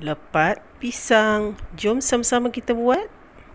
lepat pisang. Jom sama-sama kita buat.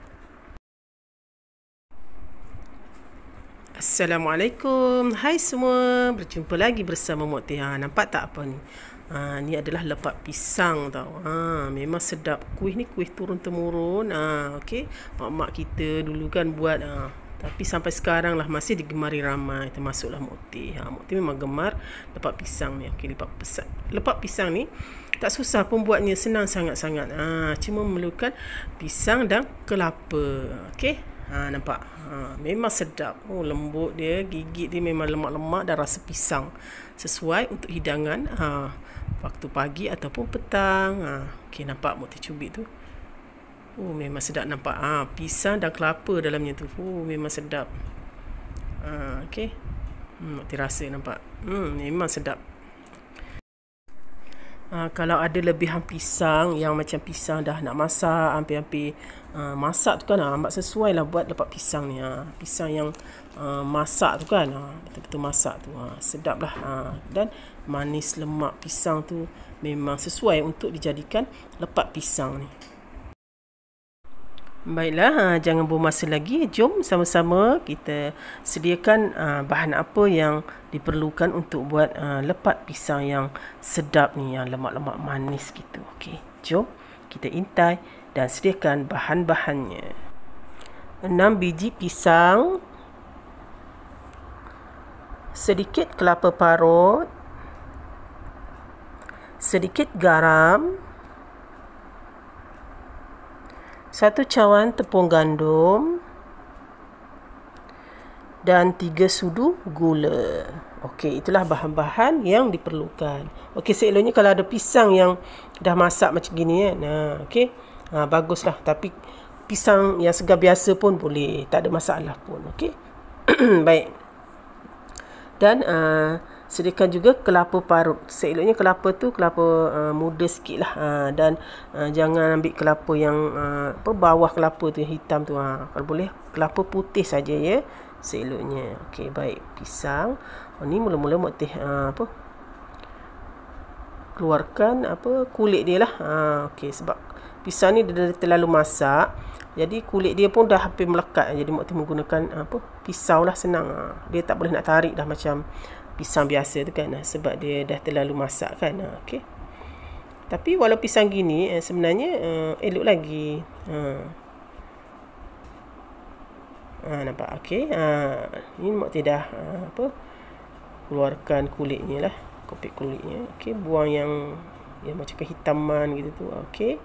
Assalamualaikum. Hai semua, berjumpa lagi bersama Mok Teh. Nampak tak apa ni? Ni adalah lepat pisang tau. Memang sedap. Kuih ni kuih turun-temurun. Okey. Mak-mak kita dulu kan buat. Tapi sampai sekarang lah masih digemari ramai, termasuklah Mok Teh. Mok Teh memang gemar lepat pisang ni. Okey, lepat pisang ni tak susah pun buatnya, senang sangat-sangat. Cuma memerlukan pisang dan kelapa. Okey. Nampak? Memang sedap. Lembut dia, gigit dia memang lemak-lemak dan rasa pisang. Sesuai untuk hidangan waktu pagi ataupun petang. Okey, nampak Mok Teh cubit tu? Memang sedap nampak. Pisang dan kelapa dalamnya tu. Memang sedap. Okey. Mok Teh rasa nampak. Memang sedap. Kalau ada lebihan pisang yang macam pisang dah nak masak, hampir-hampir masak tu kan, mak sesuai lah buat lepat pisang ni. Pisang yang masak tu kan, betul-betul masak tu, sedap lah. Dan manis lemak pisang tu memang sesuai untuk dijadikan lepat pisang ni. Baiklah, jangan buang masa lagi. Jom sama-sama kita sediakan bahan apa yang diperlukan untuk buat lepat pisang yang sedap ni, yang lemak-lemak manis gitu. Okey, jom kita intai dan sediakan bahan-bahannya. 6 biji pisang, sedikit kelapa parut, sedikit garam, 1 cawan tepung gandum dan 3 sudu gula. Okey, itulah bahan-bahan yang diperlukan. Okey, seeloknya kalau ada pisang yang dah masak macam gini kan. Okey. Baguslah, tapi pisang yang segar biasa pun boleh, tak ada masalah pun. Okey. Baik. Dan sediakan juga kelapa parut. Seeloknya kelapa tu kelapa muda sikit lah. Dan jangan ambil kelapa yang bawah kelapa tu, yang hitam tu. Kalau boleh kelapa putih saja ya, seeloknya. Okey, baik. Pisang ni mula-mula Mok Teh keluarkan kulit dia lah. Okey, sebab pisang ni dia terlalu masak, jadi kulit dia pun dah hampir melekat. Jadi Mok Teh menggunakan pisau lah, senang. Dia tak boleh nak tarik dah macam pisang biasa tu kan, sebab dia dah terlalu masak kan. Okey. Tapi walau pisang gini sebenarnya elok lagi. Nampak? Okey. Ni Mok Teh dah keluarkan kulitnya lah, kopek kulitnya. Okey, buang yang macam kehitaman gitu tu. Okey.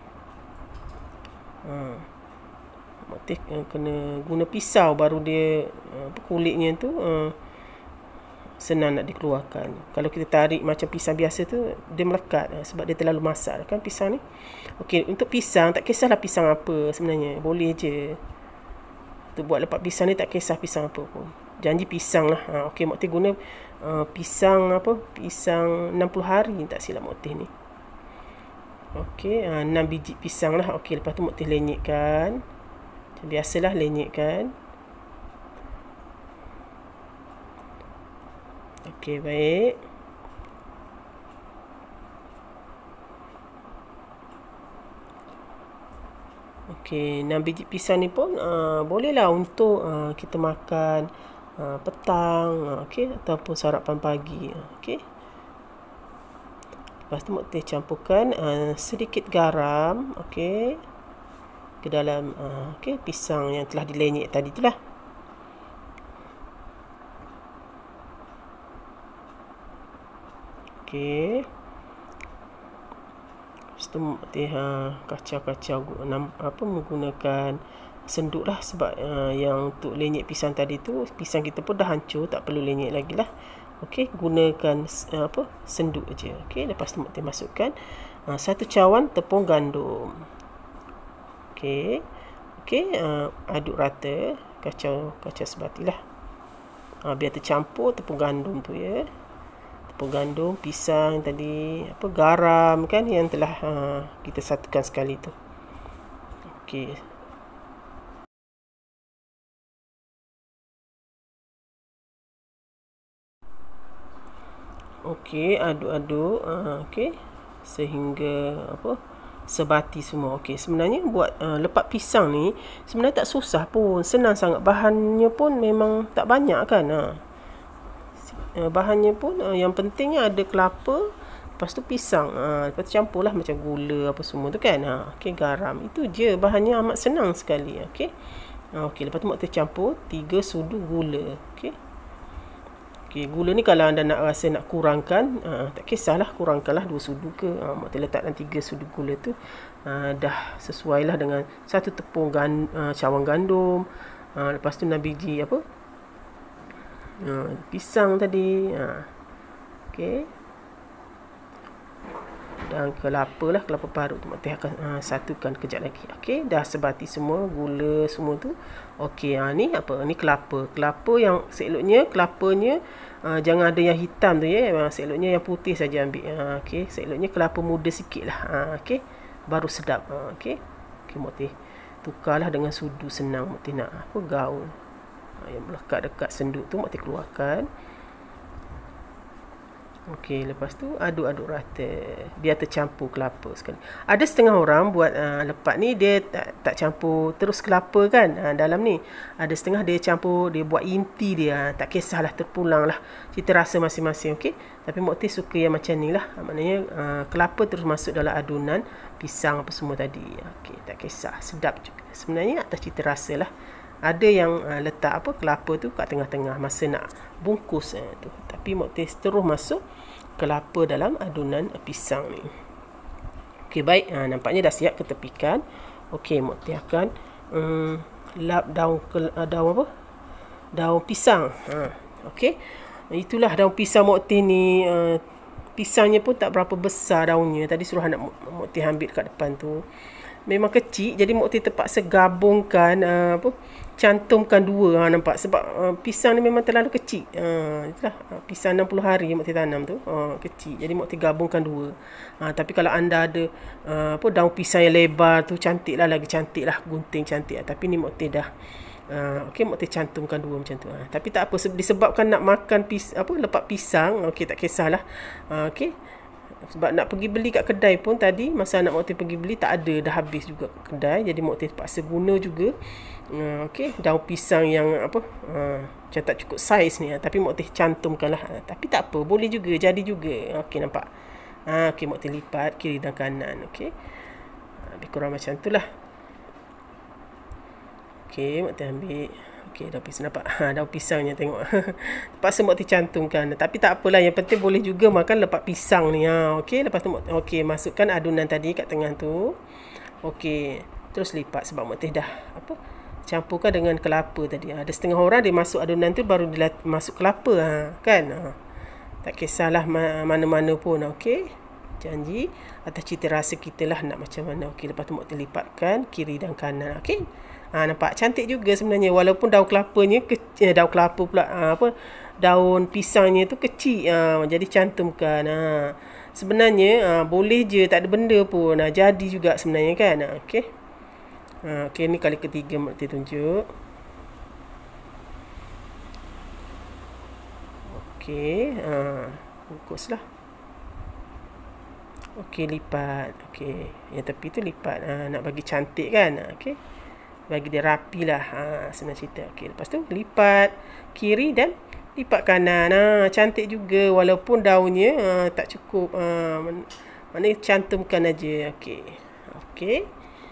Mok Teh kena guna pisau baru dia kulitnya tu senang nak dikeluarkan. Kalau kita tarik macam pisang biasa tu, dia melekat sebab dia terlalu masak kan pisang ni. Okey, untuk pisang tak kisahlah pisang apa sebenarnya, boleh je. Untuk buat lepat pisang ni tak kisah pisang apa pun. Janji pisang lah. Okey, Mok Teh guna pisang pisang 60 hari tak silap Mok Teh ni. Okey, 6 biji pisang lah. Okey, lepas tu Mok Teh lenyekkan. Macam biasalah lenyekkan. Okey, baik. Okey, 6 biji pisang ni pun bolehlah untuk kita makan petang, okey, ataupun sarapan pagi. Okey. Lepas tu Mok Teh campurkan sedikit garam, okey, ke dalam pisang yang telah dilenyek tadi tu lah. Okey. Lepas tu Mok Teh kacau-kacau menggunakan senduk lah, sebab yang untuk lenyek pisang tadi tu, pisang kita pun dah hancur, tak perlu lenyek lagi lah. Okey, gunakan senduk aja. Okey, lepas tu Mok Teh masukkan 1 cawan tepung gandum. Okey. Okey, aduk rata, kacau sebatilah. Biar tercampur tepung gandum tu ya. Tepung gandum, pisang tadi, garam kan yang telah kita satukan sekali tu. Okey. Okey, aduk-aduk. Okey. Sehingga sebati semua. Okey, sebenarnya buat lepak pisang ni sebenarnya tak susah pun, senang sangat. Bahannya pun memang tak banyak kan. Bahannya pun yang pentingnya ada kelapa, lepas tu pisang, lepas tu campurlah macam gula apa semua tu kan. Okey, garam. Itu je, bahannya amat senang sekali. Okey. Okey, lepas tu Mak Teh campur 3 sudu gula. Okey. Okey, gula ni kalau anda nak rasa nak kurangkan, tak kisahlah, kurangkanlah 2 sudu ke. Mak Teh letakkan 3 sudu gula tu. Dah sesuai lah dengan 1 tepung cawang gandum. Lepas tu 6 biji apa? Pisang tadi. Okey. Dan kelapa lah, kelapa parut tu Mak Teh akan satukan kejap lagi. Okey, dah sebati semua, gula semua tu. Okey, ni apa? Ni kelapa. Kelapa yang seloknya, kelapanya jangan ada yang hitam tu ya. Seloknya yang putih saja ambil. Okey, seloknya kelapa muda sikit lah. Okey, baru sedap. Okey. Okey, Mak Teh tukarlah dengan sudu senang. Mak Teh nak apa? Gaul. Yang melekat dekat senduk tu Mak Teh keluarkan. Okey, lepas tu aduk-aduk rata biar tercampur kelapa sekali. Ada setengah orang buat lepak ni dia tak campur terus kelapa kan dalam ni. Ada setengah dia campur, dia buat inti dia. Tak kisahlah, terpulang lah cita rasa masing-masing. Okey, tapi Mak Teh suka yang macam ni lah. Maknanya kelapa terus masuk dalam adunan pisang apa semua tadi. Okey, tak kisah, sedap juga. Sebenarnya atas cita rasa lah. Ada yang letak apa kelapa tu kat tengah-tengah masa nak bungkus tu. Tapi Mak Teh terus masuk kelapa dalam adunan pisang ni. Okey, baik. Nampaknya dah siap ketepikan. Okey, Mak Teh akan lap daun apa? Daun pisang. Okey. Itulah daun pisang Mak Teh ni. Pisangnya pun tak berapa besar daunnya. Tadi suruh anak Mak Teh ambil kat depan tu. Memang kecil, jadi Mak Teh terpaksa gabungkan cantumkan 2. Nampak sebab pisang ni memang terlalu kecil. Itulah pisang 60 hari Mak Teh tanam tu, kecil. Jadi Mak Teh gabungkan 2. Tapi kalau anda ada daun pisang yang lebar tu, cantik lah, lagi cantik lah, gunting cantik lah. Tapi ni Mak Teh dah okey, Mak Teh cantumkan 2 macam tu. Tapi tak apa, disebabkan nak makan lepak pisang, okey, tak kisahlah. Okey, sebab nak pergi beli kat kedai pun tadi masa anak Mak Teh pergi beli tak ada, dah habis juga kedai. Jadi Mak Teh terpaksa guna juga okey, daun pisang yang macam tak cukup saiz ni. Tapi Mak Teh cantumkan lah. Tapi tak apa, boleh juga, jadi juga. Okey, nampak. Okey, Mak Teh lipat kiri dan kanan. Okey, lebih kurang macam tu lah. Okey, Mak Teh ambil. Okey, daun pisang, nampak? Daun pisangnya tengok. Terpaksa Mak Teh cantumkan. Tapi tak apalah, yang penting boleh juga makan lepak pisang ni. Okey, lepas tu okey, masukkan adunan tadi kat tengah tu. Okey, terus lipat sebab Mak Teh dah campurkan dengan kelapa tadi. Ada setengah orang dia masuk adunan tu baru dia masuk kelapa kan. Tak kisahlah mana-mana pun. Okey, janji atas cita rasa kita lah nak macam mana. Okey, lepas tu Mak Teh lipatkan kiri dan kanan. Okey, nampak cantik juga sebenarnya, walaupun daun kelapanya daun kelapa pula daun pisangnya tu kecil. Jadi cantumkan. Sebenarnya boleh je, tak ada benda pun. Jadi juga sebenarnya kan. Okey. Okey, ni kali ketiga Mak Teh tunjuk. Okey, bungkuslah. Okey, lipat. Okey, yang tepi tu lipat. Nak bagi cantik kan. Okey, bagi dia rapi lah. Senang cerita. Okey, lepas tu lipat kiri dan lipat kanan. Cantik juga walaupun daunnya tak cukup. Maknanya cantumkan aja. Okey. Okey.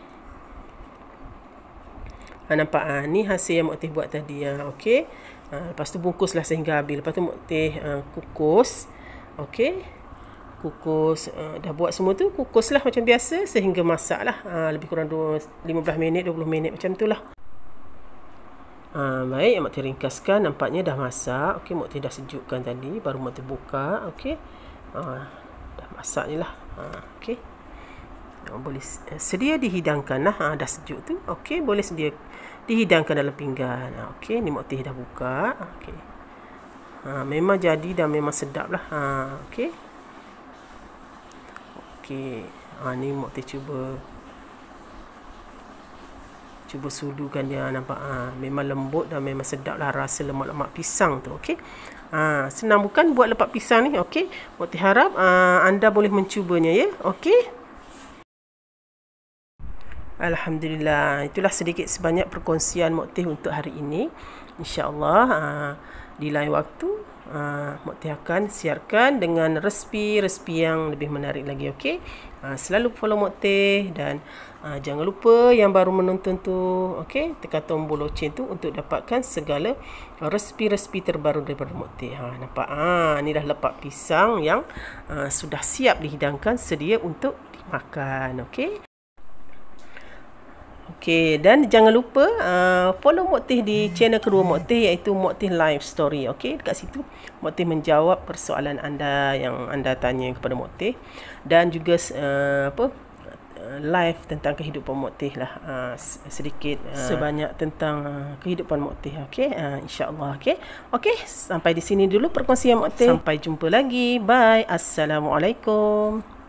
Nampak? Ni hasil yang Mak Teh buat tadi. Okey. Lepas tu bungkuslah sehingga habis. Lepas tu Mak Teh kukus. Okey. Kukus. Dah buat semua tu, kukuslah macam biasa sehingga masak lah. Lebih kurang 15 minit, 20 minit macam tu lah. Baik, Mak Teh ringkaskan. Nampaknya dah masak. Okey, Mak Teh dah sejukkan tadi. Baru Mak Teh buka. Okey. Dah masak ni lah. Okey. Boleh sedia dihidangkan lah. Dah sejuk tu. Okey, boleh sedia dihidangkan dalam pinggan. Okey, ni Mak Teh dah buka. Okey. Memang jadi dan memang sedap lah. Okey. Okey. Ni Mak Teh cuba sulukan dia. Nampak? Memang lembut dan memang sedap lah rasa lemak-lemak pisang tu. Okey. Senang bukan buat lepak pisang ni. Okey. Mak Teh harap anda boleh mencubanya ya. Okey. Alhamdulillah, itulah sedikit sebanyak perkongsian Mok Teh untuk hari ini. InsyaAllah di lain waktu Mok Teh akan siarkan dengan resipi-resipi yang lebih menarik lagi. Okey, selalu follow Mok Teh dan jangan lupa yang baru menonton tu, okey, tekan tombol loceng tu untuk dapatkan segala resipi-resipi terbaru daripada Mok Teh. Nampak? Ni dah lepak pisang yang sudah siap dihidangkan, sedia untuk dimakan. Okey. Okey, dan jangan lupa follow Mok Teh di channel kedua Mok Teh, iaitu Mok Teh Live Story. Okey, dekat situ Mok Teh menjawab persoalan anda yang anda tanya kepada Mok Teh, dan juga live tentang kehidupan Mok Teh lah, sedikit sebanyak tentang kehidupan Mok Teh. Okey, insya-Allah. Okey, sampai di sini dulu perkongsian Mok Teh. Sampai jumpa lagi. Bye. Assalamualaikum.